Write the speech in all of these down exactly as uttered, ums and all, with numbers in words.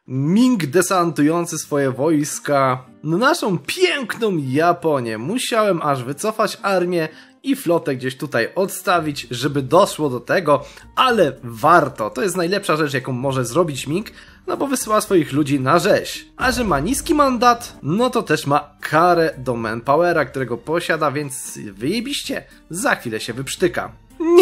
Ming desantujący swoje wojska na naszą piękną Japonię. Musiałem aż wycofać armię i flotę gdzieś tutaj odstawić, żeby doszło do tego, ale warto. To jest najlepsza rzecz, jaką może zrobić Ming, no bo wysyła swoich ludzi na rzeź. A że ma niski mandat, no to też ma karę do manpowera, którego posiada, więc wyjebiście, za chwilę się wyprztyka.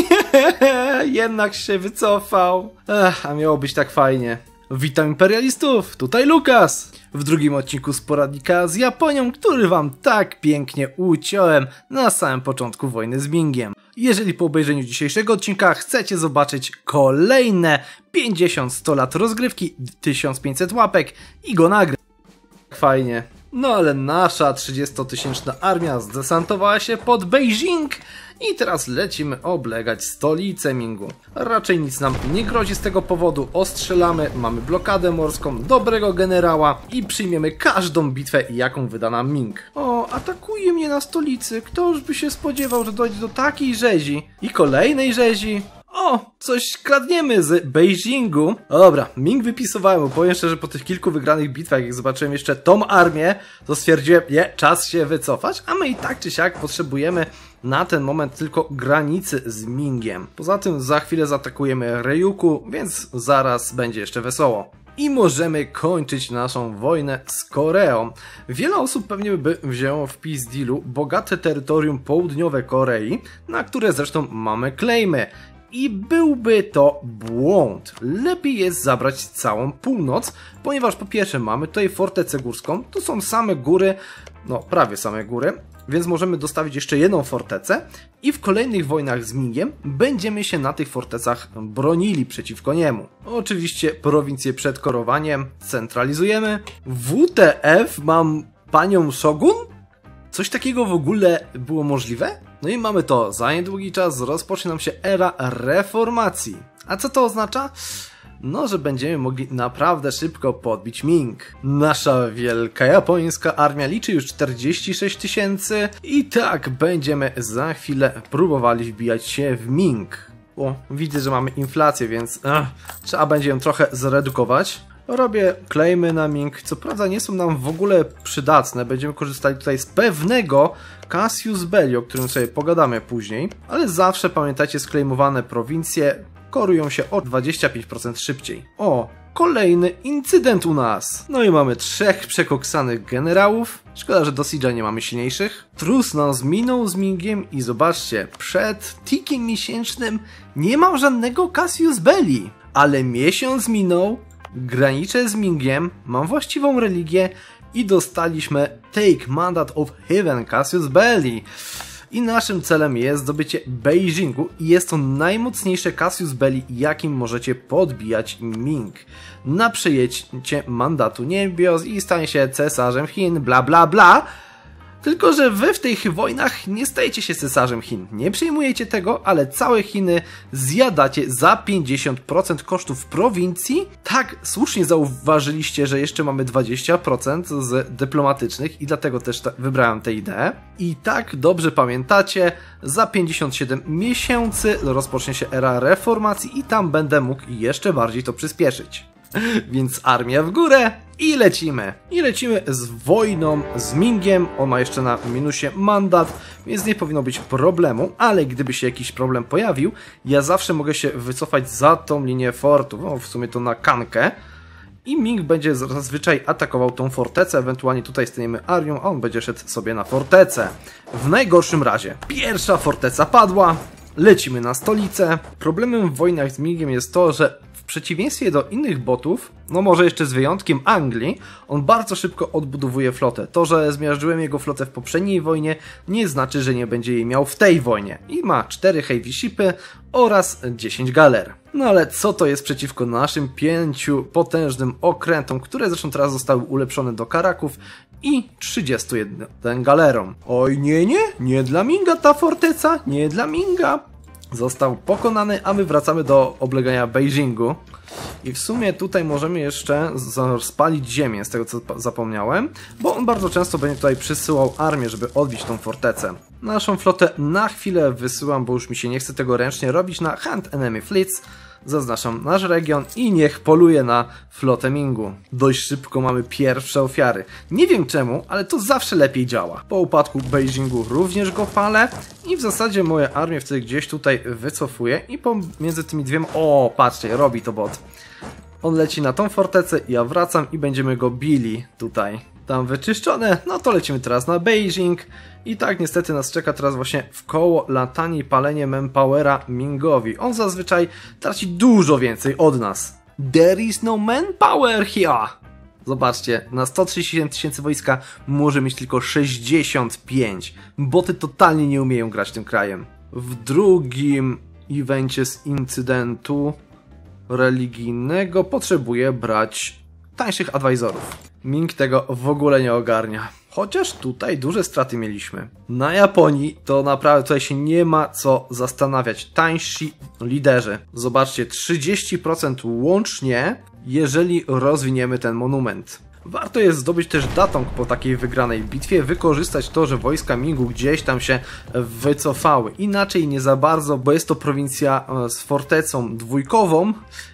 Nie, jednak się wycofał. Ech, a miało być tak fajnie. Witam imperialistów, tutaj Lukas! W drugim odcinku z poradnika z Japonią, który wam tak pięknie uciąłem na samym początku wojny z Mingiem. Jeżeli po obejrzeniu dzisiejszego odcinka chcecie zobaczyć kolejne pięćdziesiąt sto lat rozgrywki, tysiąc pięćset łapek i go nagrać. Fajnie. No ale nasza trzydziestotysięczna armia zdesantowała się pod Beijing i teraz lecimy oblegać stolicę Mingu. Raczej nic nam nie grozi z tego powodu, ostrzelamy, mamy blokadę morską, dobrego generała i przyjmiemy każdą bitwę, jaką wyda nam Ming. O, atakuje mnie na stolicy, kto już by się spodziewał, że dojdzie do takiej rzezi i kolejnej rzezi. O, coś kradniemy z Beijingu. Dobra, Ming wypisywałem, bo powiem szczerze, po tych kilku wygranych bitwach, jak zobaczyłem jeszcze tą armię, to stwierdziłem, nie, czas się wycofać, a my i tak czy siak potrzebujemy na ten moment tylko granicy z Mingiem. Poza tym za chwilę zaatakujemy Ryukyu, więc zaraz będzie jeszcze wesoło. I możemy kończyć naszą wojnę z Koreą. Wiele osób pewnie by wzięło w peace dealu bogate terytorium południowe Korei, na które zresztą mamy claimy. I byłby to błąd. Lepiej jest zabrać całą północ, ponieważ po pierwsze mamy tutaj fortecę górską, tu są same góry, no prawie same góry, więc możemy dostawić jeszcze jedną fortecę i w kolejnych wojnach z Mingiem będziemy się na tych fortecach bronili przeciwko niemu. Oczywiście prowincję przed korowaniem centralizujemy. W T F mam panią Shogun? Coś takiego w ogóle było możliwe? No i mamy to, za niedługi czas rozpocznie nam się era reformacji. A co to oznacza? No, że będziemy mogli naprawdę szybko podbić Ming. Nasza wielka japońska armia liczy już czterdzieści sześć tysięcy i tak będziemy za chwilę próbowali wbijać się w Ming. O, widzę, że mamy inflację, więc ach, trzeba będzie ją trochę zredukować. Robię claimy na Ming, co prawda nie są nam w ogóle przydatne, będziemy korzystali tutaj z pewnego Cassius Belli, o którym sobie pogadamy później, ale zawsze pamiętajcie, sklejmowane prowincje korują się o dwadzieścia pięć procent szybciej. O, kolejny incydent u nas! No i mamy trzech przekoksanych generałów, szkoda, że do Siege'a nie mamy silniejszych. Trus nas minął z Mingiem i zobaczcie, przed tikiem miesięcznym nie mam żadnego Cassius Belli, ale miesiąc minął, graniczę z Mingiem, mam właściwą religię i dostaliśmy Take Mandate of Heaven Cassius Belli. I naszym celem jest zdobycie Beijingu i jest to najmocniejsze Cassius Belli, jakim możecie podbijać Ming. Na przejęcie mandatu niebios i stanie się cesarzem Chin, bla bla bla. Tylko że wy w tych wojnach nie stajecie się cesarzem Chin. Nie przyjmujecie tego, ale całe Chiny zjadacie za pięćdziesiąt procent kosztów prowincji. Tak, słusznie zauważyliście, że jeszcze mamy dwadzieścia procent z dyplomatycznych i dlatego też wybrałem tę ideę. I tak dobrze pamiętacie, za pięćdziesiąt siedem miesięcy rozpocznie się era reformacji i tam będę mógł jeszcze bardziej to przyspieszyć. Więc armia w górę i lecimy. I lecimy z wojną z Mingiem. On ma jeszcze na minusie mandat, więc nie powinno być problemu, ale gdyby się jakiś problem pojawił, ja zawsze mogę się wycofać za tą linię fortów, no w sumie to na kankę. I Ming będzie zazwyczaj atakował tą fortecę, ewentualnie tutaj staniemy armią, a on będzie szedł sobie na fortecę. W najgorszym razie pierwsza forteca padła, lecimy na stolicę. Problemem w wojnach z Mingiem jest to, że w przeciwieństwie do innych botów, no może jeszcze z wyjątkiem Anglii, on bardzo szybko odbudowuje flotę. To, że zmiażdżyłem jego flotę w poprzedniej wojnie, nie znaczy, że nie będzie jej miał w tej wojnie. I ma cztery heavy shipy oraz dziesięć galer. No ale co to jest przeciwko naszym pięciu potężnym okrętom, które zresztą teraz zostały ulepszone do karaków i trzydziestu jeden galerom. Oj nie, nie, nie dla Minga ta forteca, nie dla Minga. Został pokonany, a my wracamy do oblegania Beijingu. I w sumie tutaj możemy jeszcze spalić ziemię, z tego co zapomniałem, bo on bardzo często będzie tutaj przysyłał armię, żeby odbić tą fortecę. Naszą flotę na chwilę wysyłam, bo już mi się nie chce tego ręcznie robić, na Hand Enemy Fleets. zaznaczam nasz region i niech poluje na flotę Mingu. Dość szybko mamy pierwsze ofiary. Nie wiem czemu, ale to zawsze lepiej działa. Po upadku Beijingu również go palę i w zasadzie moje armie wtedy gdzieś tutaj wycofuję i pomiędzy tymi dwiema... O, patrzcie, robi to bot. On leci na tą fortecę, ja wracam i będziemy go bili tutaj. Tam wyczyszczone, no to lecimy teraz na Beijing. I tak niestety nas czeka teraz właśnie w koło latanie i palenie manpowera Mingowi. On zazwyczaj traci dużo więcej od nas. There is no manpower here! Zobaczcie, na sto trzydzieści siedem tysięcy wojska może mieć tylko sześćdziesiąt pięć. Boty totalnie nie umieją grać tym krajem. W drugim evencie z incydentu religijnego potrzebuję brać tańszych advisorów. Ming tego w ogóle nie ogarnia. Chociaż tutaj duże straty mieliśmy. Na Japonii to naprawdę tutaj się nie ma co zastanawiać. Tańsi liderzy. Zobaczcie, trzydzieści procent łącznie, jeżeli rozwiniemy ten monument. Warto jest zdobyć też datong po takiej wygranej bitwie, wykorzystać to, że wojska Mingu gdzieś tam się wycofały. Inaczej nie za bardzo, bo jest to prowincja z fortecą dwójkową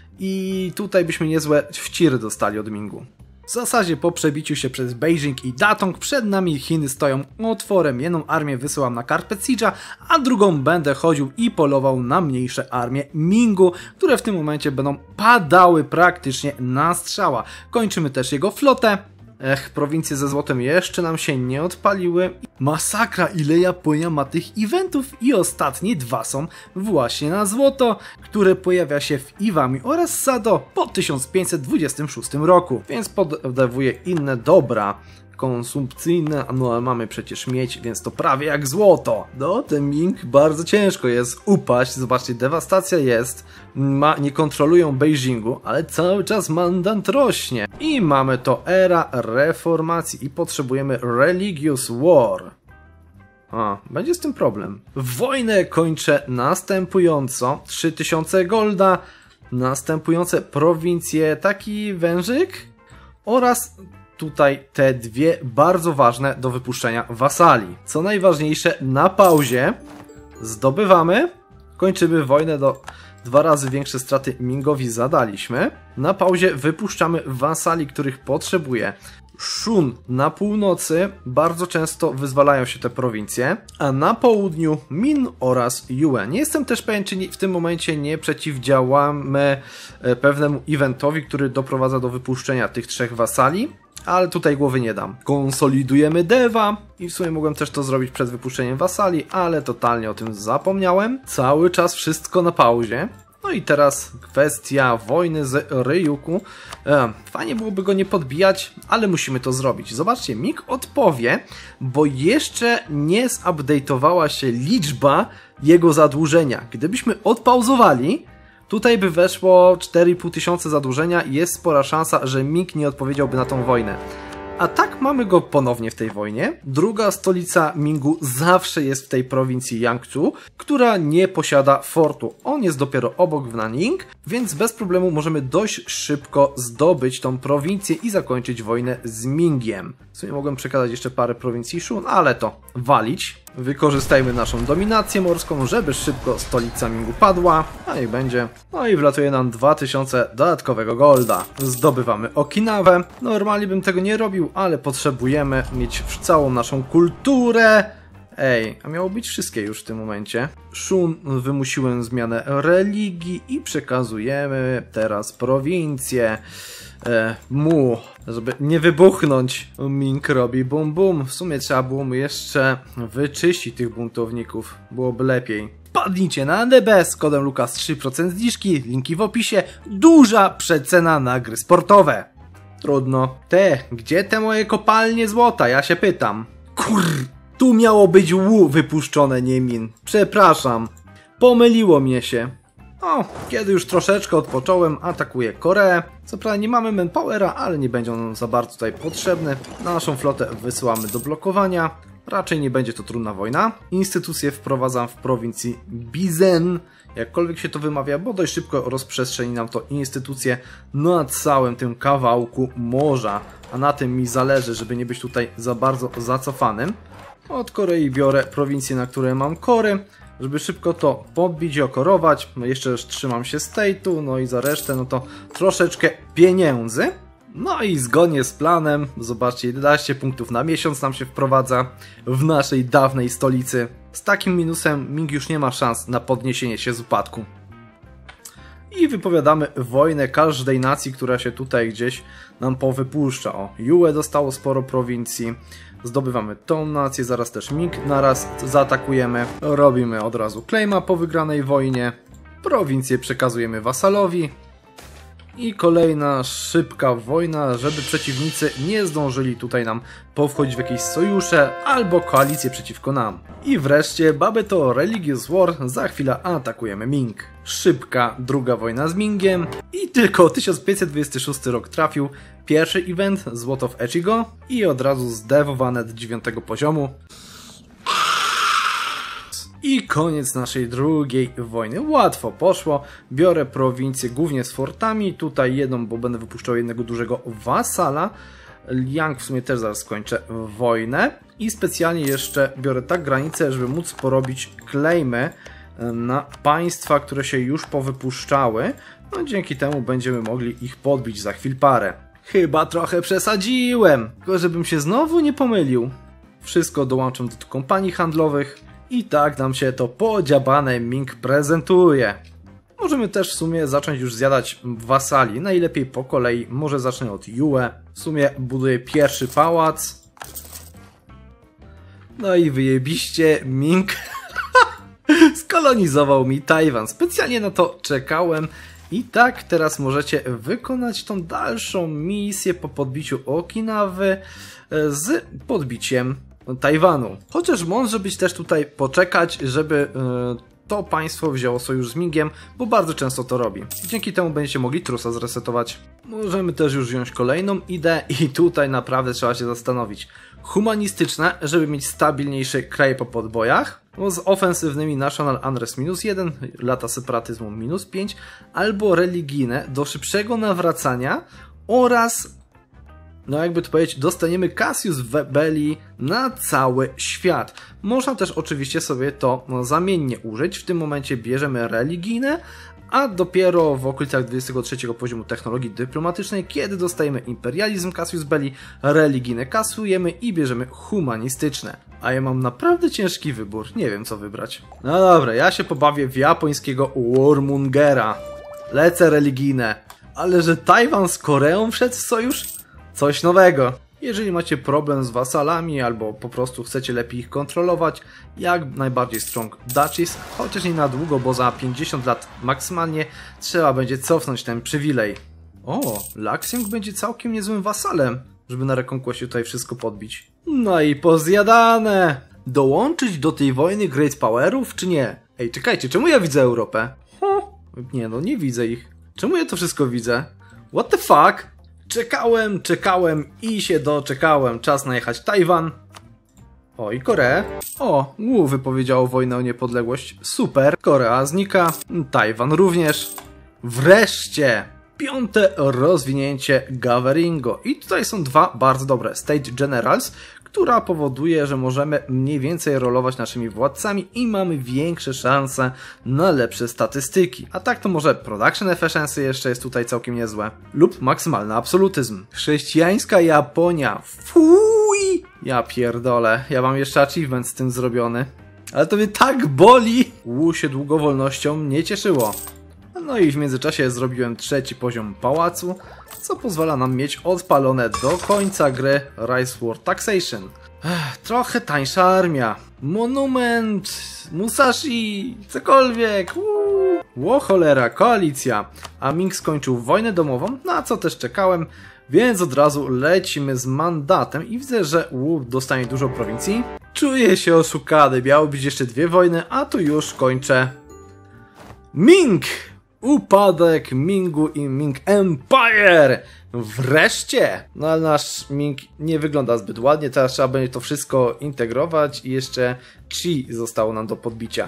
i tutaj byśmy niezłe wciry dostali od Mingu. W zasadzie po przebiciu się przez Beijing i Datong przed nami Chiny stoją otworem. Jedną armię wysyłam na Carpet Siege'a, a drugą będę chodził i polował na mniejsze armie Mingu, które w tym momencie będą padały praktycznie na strzała. Kończymy też jego flotę. Ech, prowincje ze złotem jeszcze nam się nie odpaliły. Masakra, ile Japonia ma tych eventów i ostatnie dwa są właśnie na złoto, które pojawia się w Iwami oraz Sado po tysiąc pięćset dwudziestym szóstym roku, więc poddawuje inne dobra konsumpcyjne, no ale mamy przecież miedź, więc to prawie jak złoto. No, ten Ming bardzo ciężko jest upaść, zobaczcie, dewastacja jest, ma, nie kontrolują Beijingu, ale cały czas mandant rośnie. I mamy to era reformacji i potrzebujemy Religious War. A, będzie z tym problem. Wojnę kończę następująco, trzy tysiące golda, następujące prowincje, taki wężyk oraz tutaj te dwie bardzo ważne do wypuszczenia wasali. Co najważniejsze, na pauzie zdobywamy, kończymy wojnę do dwa razy większe straty Mingowi zadaliśmy. Na pauzie wypuszczamy wasali, których potrzebuje. Shun na północy bardzo często wyzwalają się te prowincje, a na południu Min oraz Yue. Nie jestem też pewien, czy w tym momencie nie przeciwdziałamy pewnemu eventowi, który doprowadza do wypuszczenia tych trzech wasali, ale tutaj głowy nie dam. Konsolidujemy Deva i w sumie mogłem też to zrobić przed wypuszczeniem wasali, ale totalnie o tym zapomniałem. Cały czas wszystko na pauzie. No i teraz kwestia wojny z Ryuku. E, fajnie byłoby go nie podbijać, ale musimy to zrobić. Zobaczcie, Ming odpowie, bo jeszcze nie zupdate'owała się liczba jego zadłużenia. Gdybyśmy odpauzowali, tutaj by weszło cztery i pół tysiąca zadłużenia i jest spora szansa, że Ming nie odpowiedziałby na tą wojnę. A tak mamy go ponownie w tej wojnie. Druga stolica Mingu zawsze jest w tej prowincji Yangzhou, która nie posiada fortu. On jest dopiero obok w Nanning, więc bez problemu możemy dość szybko zdobyć tą prowincję i zakończyć wojnę z Mingiem. W sumie mogłem przekazać jeszcze parę prowincji Shun, ale to walić. Wykorzystajmy naszą dominację morską, żeby szybko stolica Mingu padła, a niech będzie. No i wlatuje nam dwa tysiące dodatkowego golda. Zdobywamy Okinawę. Normalnie bym tego nie robił, ale potrzebujemy mieć całą naszą kulturę. Ej, a miało być wszystkie już w tym momencie. Shun wymusiłem zmianę religii i przekazujemy teraz prowincję. E, mu, żeby nie wybuchnąć. Ming robi bum bum. W sumie trzeba było mu jeszcze wyczyścić tych buntowników. Byłoby lepiej. Padnijcie na D B z kodem Lukas trzy procent zniżki, linki w opisie. Duża przecena na gry sportowe. Trudno. Te, gdzie te moje kopalnie złota? Ja się pytam. Kur... Tu miało być Wu wypuszczone, nie Min. Przepraszam. Pomyliło mnie się. O, kiedy już troszeczkę odpocząłem, atakuję Koreę. Co prawda nie mamy manpowera, ale nie będzie on za bardzo tutaj potrzebny. Naszą flotę wysyłamy do blokowania. Raczej nie będzie to trudna wojna. Instytucje wprowadzam w prowincji Bizen. Jakkolwiek się to wymawia, bo dość szybko rozprzestrzeni nam to instytucje na całym tym kawałku morza. A na tym mi zależy, żeby nie być tutaj za bardzo zacofanym. Od Korei biorę prowincje, na które mam kory. żeby szybko to podbić i okorować. No jeszcze trzymam się state'u, no i za resztę no to troszeczkę pieniędzy. No i zgodnie z planem, zobaczcie, jedenaście punktów na miesiąc nam się wprowadza w naszej dawnej stolicy. Z takim minusem Ming już nie ma szans na podniesienie się z upadku. I wypowiadamy wojnę każdej nacji, która się tutaj gdzieś nam powypuszcza. O, Yue dostało sporo prowincji. Zdobywamy tą nację, zaraz też Ming naraz zaatakujemy. Robimy od razu claima po wygranej wojnie. Prowincję przekazujemy wasalowi. I kolejna szybka wojna, żeby przeciwnicy nie zdążyli tutaj nam powchodzić w jakieś sojusze albo koalicje przeciwko nam. I wreszcie Babeto Religious War, za chwilę atakujemy Ming. Szybka druga wojna z Mingiem i tylko tysiąc pięćset dwudziesty szósty rok trafił. Pierwszy event, złoto w Echigo i od razu zdewowane do dziewiątego poziomu. I koniec naszej drugiej wojny. Łatwo poszło. Biorę prowincję głównie z fortami. Tutaj jedną, bo będę wypuszczał jednego dużego wasala. Liang w sumie też zaraz skończę wojnę. I specjalnie jeszcze biorę tak granicę, żeby móc porobić claimy na państwa, które się już powypuszczały. No dzięki temu będziemy mogli ich podbić za chwil parę. Chyba trochę przesadziłem. Tylko żebym się znowu nie pomylił. Wszystko dołączam do kompanii handlowych. I tak nam się to podziabane Ming prezentuje. Możemy też w sumie zacząć już zjadać wasali. Najlepiej po kolei. Może zacznę od Yue. W sumie buduję pierwszy pałac. No i wyjebiście Ming skolonizował mi Tajwan. Specjalnie na to czekałem. I tak teraz możecie wykonać tą dalszą misję po podbiciu Okinawy z podbiciem Tajwanu. Chociaż może być też tutaj poczekać, żeby yy, to państwo wzięło sojusz z Mingiem, bo bardzo często to robi. Dzięki temu będziecie mogli trusa zresetować. Możemy też już wziąć kolejną ideę i tutaj naprawdę trzeba się zastanowić. Humanistyczne, żeby mieć stabilniejsze kraje po podbojach, no z ofensywnymi National Unrest minus jeden, lata separatyzmu minus pięć, albo religijne do szybszego nawracania oraz, no jakby to powiedzieć, dostaniemy Cassius Belli na cały świat. Można też oczywiście sobie to no, zamiennie użyć. W tym momencie bierzemy religijne, a dopiero w okolicach dwudziestego trzeciego poziomu technologii dyplomatycznej, kiedy dostajemy imperializm Cassius Belli, religijne kasujemy i bierzemy humanistyczne. A ja mam naprawdę ciężki wybór, nie wiem co wybrać. No dobra, ja się pobawię w japońskiego Warmongera. Lecę religijne. Ale że Tajwan z Koreą wszedł w sojusz? Coś nowego. Jeżeli macie problem z wasalami albo po prostu chcecie lepiej ich kontrolować, jak najbardziej strong duchies, chociaż nie na długo, bo za pięćdziesiąt lat maksymalnie trzeba będzie cofnąć ten przywilej. O, Laxiang będzie całkiem niezłym wasalem, żeby na Reconquestie tutaj wszystko podbić. No i pozjadane! Dołączyć do tej wojny Great Powerów, czy nie? Ej, czekajcie, czemu ja widzę Europę? Huh? Nie no, nie widzę ich. Czemu ja to wszystko widzę? What the fuck? Czekałem, czekałem i się doczekałem. Czas najechać Tajwan. O, i Koreę. O, Wu wypowiedziało wojnę o niepodległość. Super. Korea znika. Tajwan również. Wreszcie! Piąte rozwinięcie Gaveringo. I tutaj są dwa bardzo dobre. State Generals, która powoduje, że możemy mniej więcej rolować naszymi władcami i mamy większe szanse na lepsze statystyki. A tak to może Production Efficiency jeszcze jest tutaj całkiem niezłe. Lub maksymalny absolutyzm. Chrześcijańska Japonia. Fuj! Ja pierdolę. Ja mam jeszcze achievement z tym zrobiony. Ale to mnie tak boli! Wu się długowolnością nie cieszyło. No i w międzyczasie zrobiłem trzeci poziom pałacu, co pozwala nam mieć odpalone do końca gry Rise War Taxation. Ech, trochę tańsza armia. Monument, Musashi, cokolwiek. Uuu. Ło cholera, koalicja. A Ming skończył wojnę domową, na co też czekałem, więc od razu lecimy z mandatem i widzę, że Wu dostanie dużo prowincji. Czuję się oszukany, miało być jeszcze dwie wojny, a tu już kończę. Ming! Upadek Mingu i Ming Empire! Wreszcie! No ale nasz Ming nie wygląda zbyt ładnie, teraz trzeba będzie to wszystko integrować i jeszcze Qi zostało nam do podbicia.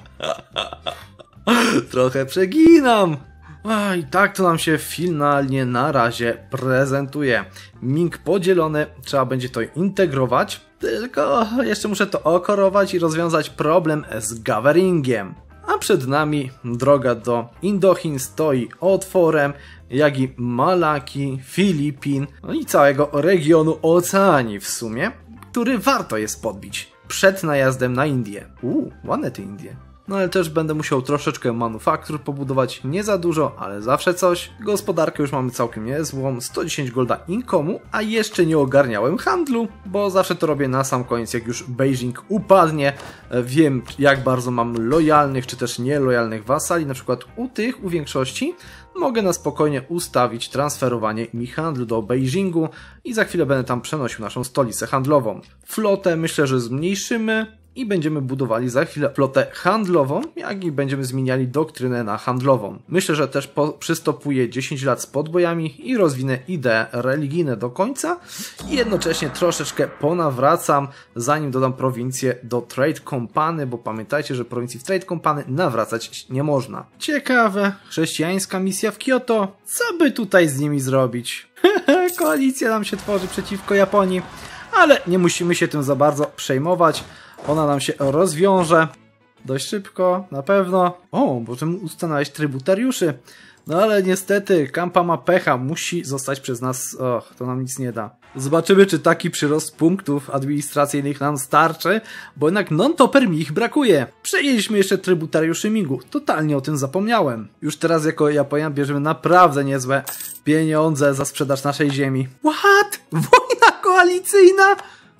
Trochę przeginam! A, i tak to nam się finalnie na razie prezentuje. Ming podzielony, trzeba będzie to integrować. Tylko jeszcze muszę to okorować i rozwiązać problem z gatheringiem. A przed nami droga do Indochin stoi otworem, jak i Malaki, Filipin, no i całego regionu Oceanii w sumie, który warto jest podbić przed najazdem na Indię. Uuu, ładne te Indie. No ale też będę musiał troszeczkę manufaktur pobudować, nie za dużo, ale zawsze coś. Gospodarkę już mamy całkiem niezłą, sto dziesięć golda inkomu, a jeszcze nie ogarniałem handlu, bo zawsze to robię na sam koniec, jak już Beijing upadnie. Wiem, jak bardzo mam lojalnych, czy też nielojalnych wasali, na przykład u tych, u większości, mogę na spokojnie ustawić transferowanie mi handlu do Beijingu i za chwilę będę tam przenosił naszą stolicę handlową. Flotę myślę, że zmniejszymy i będziemy budowali za chwilę flotę handlową, jak i będziemy zmieniali doktrynę na handlową. Myślę, że też po, przystopuję dziesięć lat z podbojami i rozwinę idee religijne do końca i jednocześnie troszeczkę ponawracam, zanim dodam prowincję do Trade Company, bo pamiętajcie, że prowincji w Trade Company nawracać nie można. Ciekawe, chrześcijańska misja w Kyoto, co by tutaj z nimi zrobić? Koalicja nam się tworzy przeciwko Japonii, ale nie musimy się tym za bardzo przejmować. Ona nam się rozwiąże dość szybko, na pewno. O, możemy ustanawiać trybutariuszy. No ale niestety, Kampa ma pecha, musi zostać przez nas... Och, to nam nic nie da. Zobaczymy, czy taki przyrost punktów administracyjnych nam starczy, bo jednak non-topper mi ich brakuje. Przejęliśmy jeszcze trybutariuszy Mingu, totalnie o tym zapomniałem. Już teraz jako Japonian bierzemy naprawdę niezłe pieniądze za sprzedaż naszej ziemi. What? Wojna koalicyjna?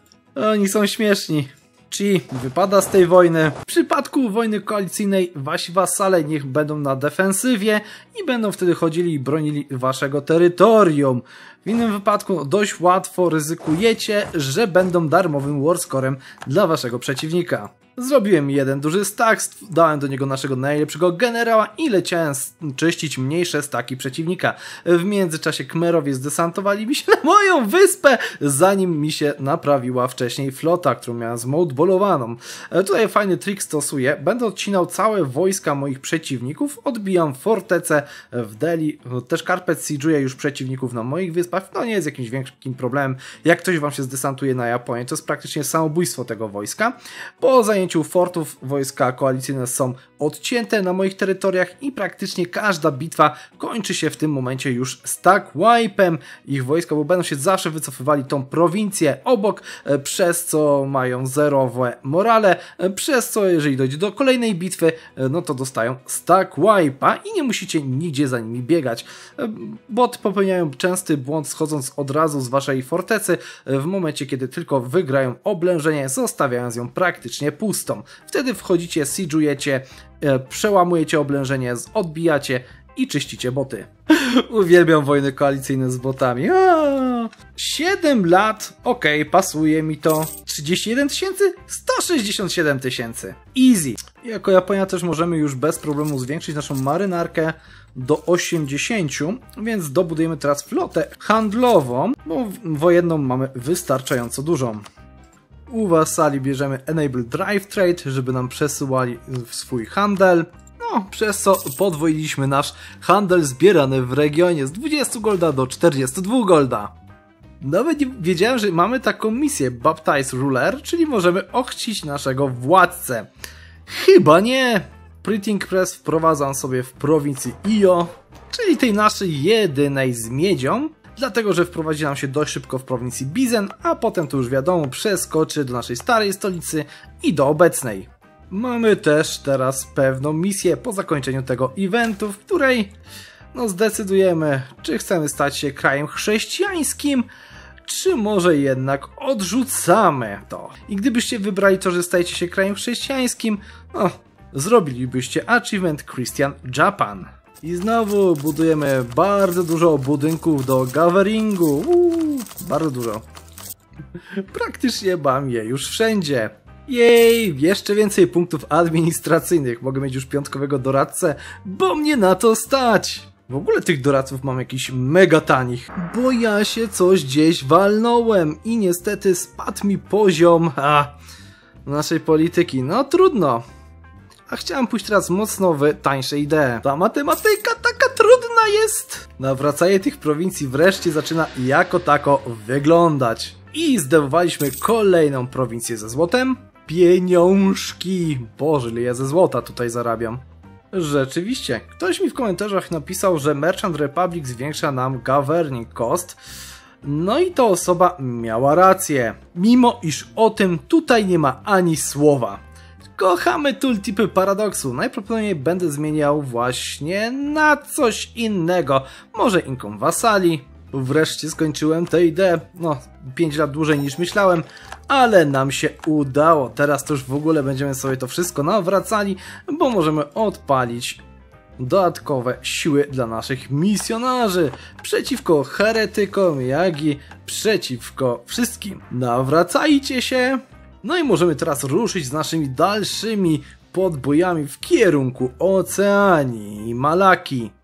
Oni są śmieszni. Chi wypada z tej wojny. W przypadku wojny koalicyjnej wasi wasale niech będą na defensywie i będą wtedy chodzili i bronili waszego terytorium. W innym wypadku dość łatwo ryzykujecie, że będą darmowym warscorem dla waszego przeciwnika. Zrobiłem jeden duży stack, dałem do niego naszego najlepszego generała i leciałem czyścić mniejsze staki przeciwnika. W międzyczasie Khmerowie zdesantowali mi się na moją wyspę, zanim mi się naprawiła wcześniej flota, którą miałem zmoldbolowaną. Tutaj fajny trik stosuję. Będę odcinał całe wojska moich przeciwników, odbijam fortecę w Delhi, też Carpet siege'uję już przeciwników na moich wyspach. To nie jest jakimś większym problemem. Jak ktoś wam się zdesantuje na Japonię, to jest praktycznie samobójstwo tego wojska. Po zajęciu fortów wojska koalicyjne są odcięte na moich terytoriach i praktycznie każda bitwa kończy się w tym momencie już stack wipe'em ich wojska, bo będą się zawsze wycofywali tą prowincję obok, przez co mają zerowe morale, przez co jeżeli dojdzie do kolejnej bitwy, no to dostają stack wipe'a i nie musicie nigdzie za nimi biegać. Bot popełniają częsty błąd schodząc od razu z waszej fortecy, w momencie kiedy tylko wygrają oblężenie, zostawiając ją praktycznie pustą. Wtedy wchodzicie, siege'ujecie, e, przełamujecie oblężenie, odbijacie i czyścicie boty. Uwielbiam wojny koalicyjne z botami. Aaaa. siedem lat, okej, okay, pasuje mi to. trzydzieści jeden tysięcy? sto sześćdziesiąt siedem tysięcy. Easy. Jako Japonia też możemy już bez problemu zwiększyć naszą marynarkę do osiemdziesięciu, więc dobudujemy teraz flotę handlową, bo wojenną mamy wystarczająco dużą. U wasali bierzemy Enable Drive Trade, żeby nam przesyłali swój handel. No, przez co podwoiliśmy nasz handel zbierany w regionie z dwudziestu golda do czterdziestu dwóch golda. Nawet nie wiedziałem, że mamy taką misję Baptize Ruler, czyli możemy ochrzcić naszego władcę. Chyba nie. Printing Press wprowadzam sobie w prowincji Iyo, czyli tej naszej jedynej z miedzią. Dlatego, że wprowadzi nam się dość szybko w prowincji Bizen, a potem to już wiadomo przeskoczy do naszej starej stolicy i do obecnej. Mamy też teraz pewną misję po zakończeniu tego eventu, w której no zdecydujemy, czy chcemy stać się krajem chrześcijańskim, czy może jednak odrzucamy to. I gdybyście wybrali to, że stajecie się krajem chrześcijańskim, no zrobilibyście Achievement Christian Japan. I znowu budujemy bardzo dużo budynków do gatheringu. Uuu, bardzo dużo. Praktycznie mam je już wszędzie. Jej, jeszcze więcej punktów administracyjnych. Mogę mieć już piątkowego doradcę, bo mnie na to stać. W ogóle tych doradców mam jakiś mega tanich, bo ja się coś gdzieś walnąłem i niestety spadł mi poziom a, naszej polityki. No trudno. A chciałem pójść teraz mocno w tańsze idee. Ta matematyka taka trudna jest. Nawracanie tych prowincji wreszcie zaczyna jako tako wyglądać. i zdobywaliśmy kolejną prowincję ze złotem. Pieniążki! Boże, ile ja ze złota tutaj zarabiam. Rzeczywiście, ktoś mi w komentarzach napisał, że Merchant Republic zwiększa nam governing cost. No i ta osoba miała rację, mimo iż o tym tutaj nie ma ani słowa. Kochamy tooltipy paradoksu, najprawdopodobniej będę zmieniał właśnie na coś innego, może Income Vassali. Wreszcie skończyłem tę ideę, no pięć lat dłużej niż myślałem, ale nam się udało. Teraz to już w ogóle będziemy sobie to wszystko nawracali, bo możemy odpalić dodatkowe siły dla naszych misjonarzy przeciwko heretykom, jak i przeciwko wszystkim. Nawracajcie się! No i możemy teraz ruszyć z naszymi dalszymi podbojami w kierunku Oceanii i Malaki.